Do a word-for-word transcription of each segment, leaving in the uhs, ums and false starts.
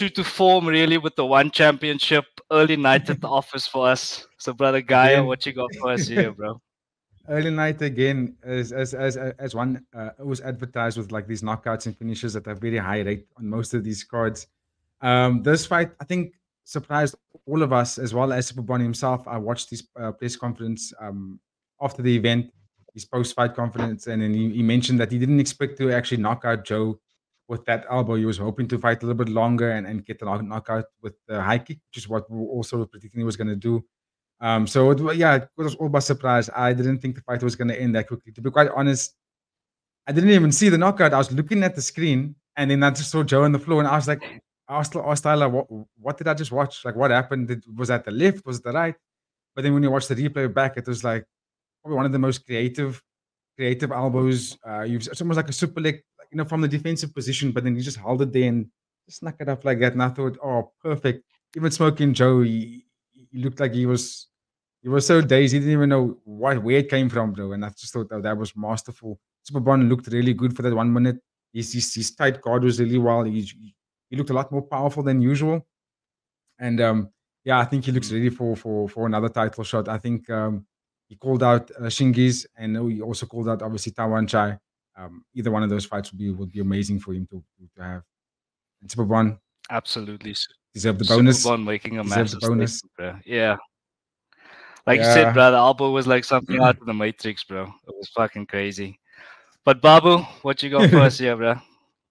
true to form, really, with the one championship. Early night at the office for us. So, brother Gaia, Again. what you got for us here, bro? Early night again, as as as as one uh, was advertised with like these knockouts and finishes at a very high rate on most of these cards. Um, this fight, I think, surprised all of us as well as Superbon himself. I watched his uh, press conference um, after the event, his post-fight conference, and then he, he mentioned that he didn't expect to actually knock out Joe with that elbow. He was hoping to fight a little bit longer and, and get the knock- knockout with the high kick, which is what we were also predicting he was going to do. Um, so it, wa- yeah, it was all by surprise. I didn't think the fight was going to end that quickly. To be quite honest, I didn't even see the knockout. I was looking at the screen, and then I just saw Joe on the floor, and I was like, I asked, asked Tyler, what, what did I just watch? Like, what happened? Did, was that the left? Was it the right? But then when you watch the replay back, it was like probably one of the most creative, creative elbows. Uh, you've, it's almost like a super leg, like, you know, from the defensive position, but then you just held it there and just snuck it up like that. And I thought, oh, perfect. Even Smoking Joe, he, he looked like he was he was so dazed. He didn't even know what where it came from, bro. And I just thought that, that was masterful. Superbon looked really good for that one minute. His, his, his tight guard was really well. He, he looked a lot more powerful than usual. And um, yeah, I think he looks ready for for for another title shot. I think um, he called out uh, Shingiz, and he also called out obviously Tawan Chai. Um, either one of those fights would be would be amazing for him to to have. And Superbon Absolutely. deserve the bonus. Superbon making a Deserves the massive bonus. statement, bro. Yeah. Like you Yeah. said, bro, the elbow was like something out of the Matrix, bro. It was fucking crazy. But Babu, what you got for us here, bro?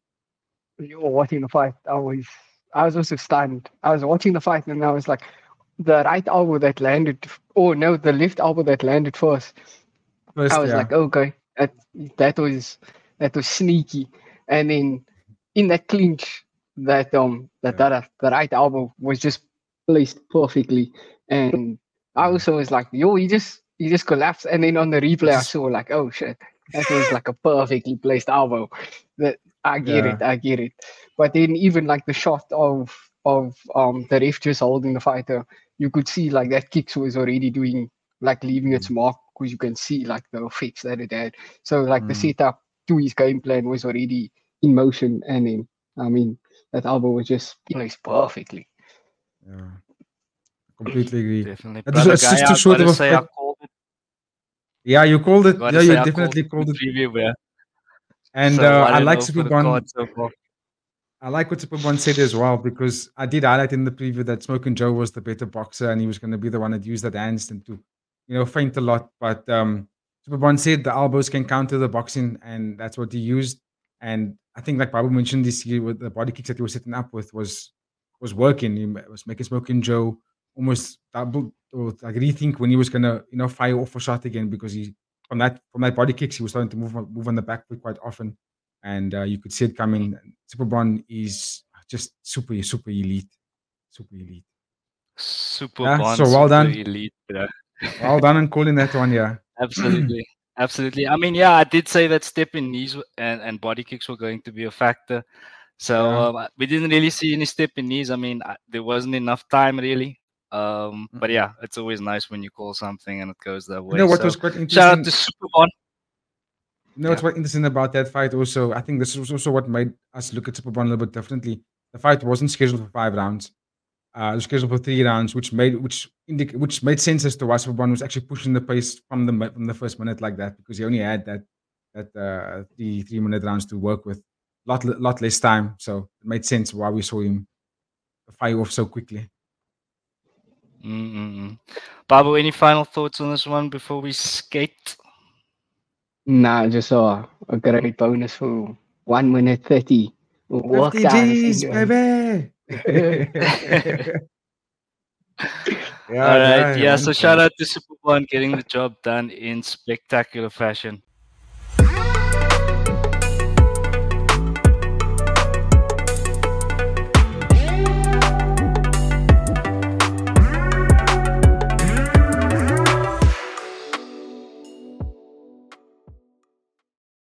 You were watching the fight. I was, I was also stunned. I was watching the fight, and I was like, the right elbow that landed, oh no, the left elbow that landed first. First, I was yeah. like, okay, that that was that was sneaky. And then in that clinch, that um that Yeah. that the right elbow was just placed perfectly. And I also was like, yo, he just he just collapsed. And then on the replay, I Just- saw like, oh shit, that was like a perfectly placed elbow. That I get Yeah. it, I get it. But then even like the shot of of um the ref just holding the fighter, you could see like that kicks was already doing like leaving its mark because you can see like the effects that it had. So like the Mm. setup to his game plan was already in motion, and then I mean that elbow was just placed perfectly. Yeah. Completely agree. Definitely. It was, Brother it's just Gaia, too I short of gotta a say I fight. called it. Yeah, you called it. Gotta Yeah, say you I definitely called called it it. preview, bro. And So uh, one I and like oh for the Superbon. card so far. I like what Superbon said as well, because I did highlight in the preview that Smoking Joe was the better boxer and he was going to be the one that used that handstand to, you know, feint a lot. But um, Superbon said the elbows can counter the boxing, and that's what he used. And I think, like Babu mentioned this year, with the body kicks that he was setting up with was was working. He was making Smoking Joe almost double or like rethink when he was going to, you know, fire off a shot again, because he from that from that body kicks he was starting to move on- move on the back foot quite often, and uh, you could see it coming. Superbon is just super, super elite, super elite. Super Yeah, Bond, so well super done, elite, bro. well done on calling that one. Yeah, Absolutely. Absolutely. I mean, yeah, I did say that step in knees w- and, and body kicks were going to be a factor. So yeah. um, we didn't really see any step in knees. I mean, I, there wasn't enough time really. Um, but Mm-mm. yeah, it's always nice when you call something and it goes that You way. know what So was quite shout out interesting? to Superbon. You know Yeah. what's quite interesting about that fight? Also, I think this was also what made us look at Superbon a little bit differently. The fight wasn't scheduled for five rounds. Uh, it was scheduled for three rounds, which made which indic- which made sense as to why Superbon was actually pushing the pace from the mi- from the first minute like that, because he only had that that uh, three three minute rounds to work with, lot le- lot less time. So it made sense why we saw him fire off so quickly. Mm-mm. Babu, any final thoughts on this one before we skate? Nah, just saw a great bonus for one minute thirty. Worked fifty out this G's, thing, man. baby. All Yeah, right. no, Yeah. one So shout point. out to Superbon getting the job done in spectacular fashion.